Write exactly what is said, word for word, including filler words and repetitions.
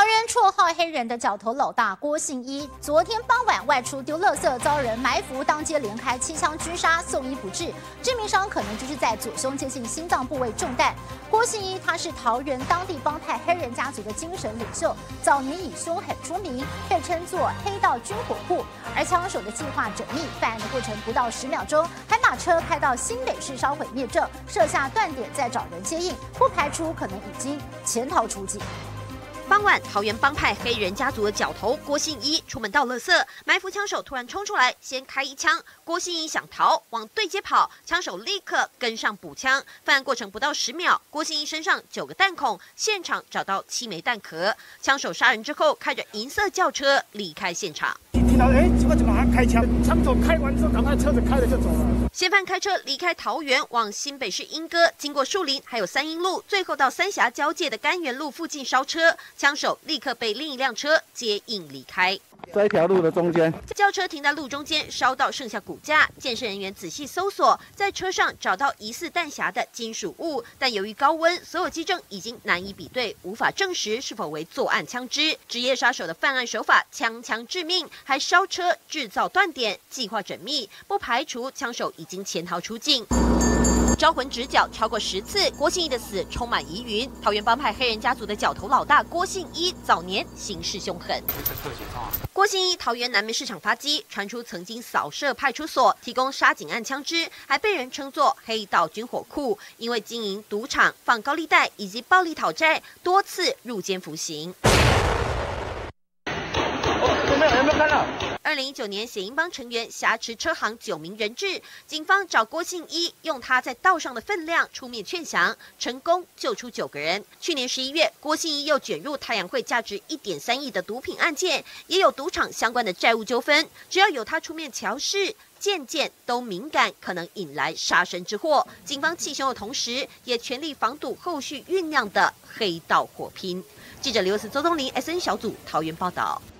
园绰号黑人的角头老大郭信一，昨天傍晚外出丢垃圾，遭人埋伏，当街连开七枪狙杀，送医不治，致命伤可能就是在左胸接近心脏部位中弹。郭信一他是桃园当地帮派黑人家族的精神领袖，早年以凶狠出名，被称作黑道军火库。而枪手的计划缜密，犯案的过程不到十秒钟，还把车开到新北市烧毁灭证，设下断点，再找人接应，不排除可能已经潜逃出境。 傍晚，桃园帮派黑人家族的角头郭信一出门倒垃圾，埋伏枪手突然冲出来，先开一枪。郭信一想逃，往对街跑，枪手立刻跟上补枪。犯案过程不到十秒，郭信一身上九个弹孔，现场找到七枚弹壳。枪手杀人之后，开着银色轿车离开现场。 听到哎，结果就马上开枪，枪手开完之后，赶快车子开了就走了。 嫌犯开车离开桃园，往新北市莺歌，经过树林，还有三鶯路，最后到三峡交界的甘源路附近烧车。枪手立刻被另一辆车接应离开。 这一条路的中间， 轿车停在路中间，烧到剩下骨架。鉴识人员仔细搜索，在车上找到疑似弹匣的金属物，但由于高温，所有基证已经难以比对，无法证实是否为作案枪支。职业杀手的犯案手法枪枪致命，还烧车制造断点，计划缜密，不排除枪手已经潜逃出境。 招魂直角超过十次，郭信一的死充满疑云。桃园帮派黑人家族的角头老大郭信一早年行事凶狠。郭信一桃园南门市场发迹，传出曾经扫射派出所，提供杀警案枪支，还被人称作黑道军火库。因为经营赌场、放高利贷以及暴力讨债，多次入监服刑。 有没有有没有看到？ 二零一九年，血鹰帮成员挟持车行九名人质，警方找郭信一用他在道上的分量出面劝降，成功救出九个人。去年十一月，郭信一又卷入太阳会价值一点三亿的毒品案件，也有赌场相关的债务纠纷。只要有他出面调事，件件都敏感，可能引来杀身之祸。警方气凶的同时，也全力防堵后续酝酿的黑道火拼。记者刘思周东林 S N 小组桃园报道。